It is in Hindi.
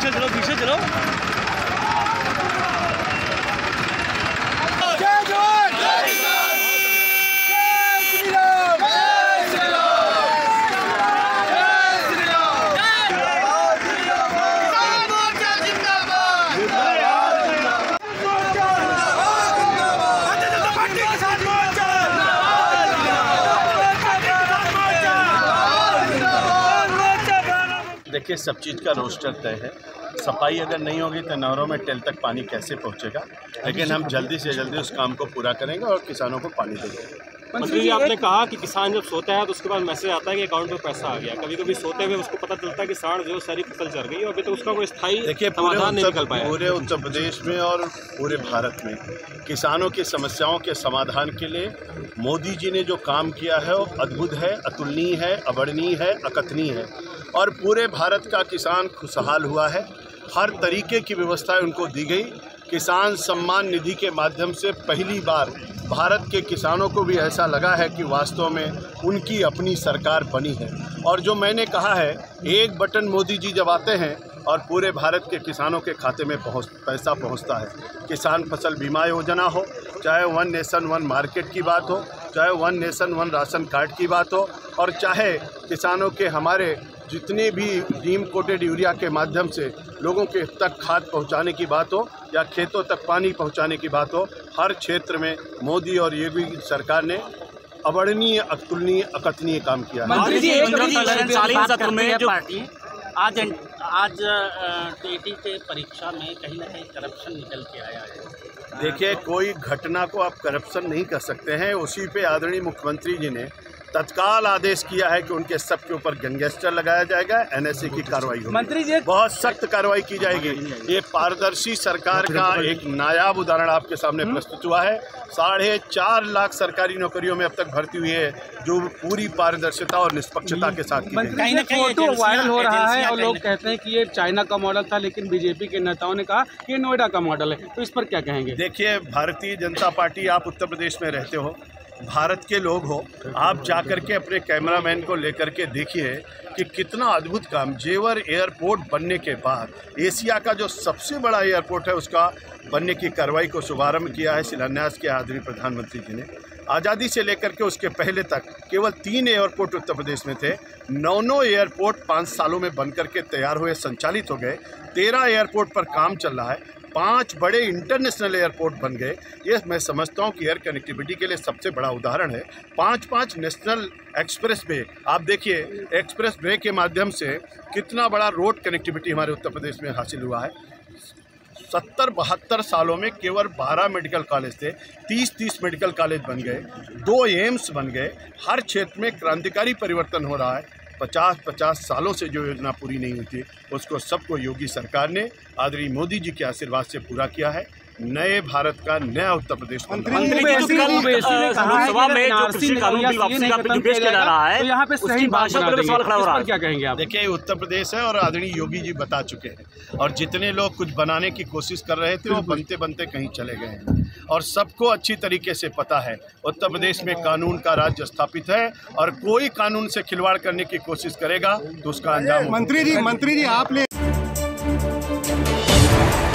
पीछे चलो, पीछे चलो। देखिए, सब चीज़ का रोस्टर तय है। सफाई अगर नहीं होगी तो नहरों में टेल तक पानी कैसे पहुंचेगा, लेकिन हम जल्दी से जल्दी उस काम को पूरा करेंगे और किसानों को पानी देंगे। मंत्री जी, आपने कहा कि किसान जब सोता है तो उसके बाद मैसेज आता है कि अकाउंट में पैसा आ गया। कभी कभी सोते हुए उसको पता चलता है कि साढ़ जो सारी फसल चल गई है, अभी तो उसका कोई स्थायी समाधान नहीं निकल पाया। पूरे उत्तर प्रदेश में और पूरे भारत में किसानों की समस्याओं के समाधान के लिए मोदी जी ने जो काम किया है वो अद्भुत है, अतुलनीय है, अवर्णनीय है, अकथनीय है और पूरे भारत का किसान खुशहाल हुआ है। हर तरीके की व्यवस्थाएं उनको दी गई। किसान सम्मान निधि के माध्यम से पहली बार भारत के किसानों को भी ऐसा लगा है कि वास्तव में उनकी अपनी सरकार बनी है। और जो मैंने कहा है, एक बटन मोदी जी जब आते हैं और पूरे भारत के किसानों के खाते में पैसा पहुंचता है। किसान फसल बीमा योजना हो, चाहे वन नेशन वन मार्केट की बात हो, चाहे one nation one ration card की बात हो, और चाहे किसानों के हमारे जितने भी डीम कोटेड यूरिया के माध्यम से लोगों के तक खाद पहुंचाने की बात हो या खेतों तक पानी पहुंचाने की बात हो, हर क्षेत्र में मोदी और योगी सरकार ने अवर्णनीय, अतुलनीय, अकथनीय काम किया है। मंत्री जी, सत्र में जो आज टीटी के परीक्षा में कहीं ना कहीं करप्शन निकल के आया है। देखिए, कोई घटना को आप करप्शन नहीं कर सकते हैं। उसी पे आदरणीय मुख्यमंत्री जी ने तत्काल आदेश किया है कि उनके सबके ऊपर गैंगस्टर लगाया जाएगा, एनएसए की कार्रवाई होगी। मंत्री जी, बहुत सख्त कार्रवाई की जाएगी। ये पारदर्शी सरकार का एक नायाब उदाहरण आपके सामने प्रस्तुत हुआ है। 4.5 लाख सरकारी नौकरियों में अब तक भर्ती हुई है, जो पूरी पारदर्शिता और निष्पक्षता के साथ की गई। कहीं ना कहीं फोटो वायरल हो रहा है और लोग कहते हैं कि ये चाइना का मॉडल था, लेकिन बीजेपी के नेताओं ने कहा कि ये नोएडा का मॉडल है, तो इस पर क्या कहेंगे? देखिए, भारतीय जनता पार्टी, आप उत्तर प्रदेश में रहते हो, भारत के लोग हो, आप जाकर के अपने कैमरामैन को लेकर के देखिए कि कितना अद्भुत काम। जेवर एयरपोर्ट बनने के बाद एशिया का जो सबसे बड़ा एयरपोर्ट है उसका बनने की कार्रवाई को शुभारंभ किया है, शिलान्यास किया आदरणीय प्रधानमंत्री जी ने। आज़ादी से लेकर के उसके पहले तक केवल 3 एयरपोर्ट उत्तर प्रदेश में थे। 9 एयरपोर्ट 5 सालों में बनकर के तैयार हुए, संचालित हो गए। 13 एयरपोर्ट पर काम चल रहा है। 5 बड़े इंटरनेशनल एयरपोर्ट बन गए। ये मैं समझता हूँ कि एयर कनेक्टिविटी के लिए सबसे बड़ा उदाहरण है। 5 नेशनल एक्सप्रेस वे, आप देखिए एक्सप्रेस वे के माध्यम से कितना बड़ा रोड कनेक्टिविटी हमारे उत्तर प्रदेश में हासिल हुआ है। 70-72 सालों में केवल 12 मेडिकल कॉलेज थे, 30 मेडिकल कॉलेज बन गए, 2 एम्स बन गए। हर क्षेत्र में क्रांतिकारी परिवर्तन हो रहा है। 50 सालों से जो योजना पूरी नहीं हुई थी उसको सबको योगी सरकार ने आदरणीय मोदी जी के आशीर्वाद से पूरा किया है। नए भारत का नया उत्तर प्रदेश बन रहा है। लोकसभा में जो कृषि कानून बिल वापसी का जो पेश किया जा रहा है, तो यहाँ पे सही भाषा पर सवाल खड़ा हो रहा है, क्या कहेंगे आप? देखिए, उत्तर प्रदेश है और आदरणीय योगी जी बता चुके हैं, और जितने लोग कुछ बनाने की कोशिश कर रहे थे वो बनते बनते कहीं चले गए हैं। और सबको अच्छी तरीके से पता है उत्तर प्रदेश में कानून का राज्य स्थापित है, और कोई कानून से खिलवाड़ करने की कोशिश करेगा तो उसका अंजाम। मंत्री जी, आपने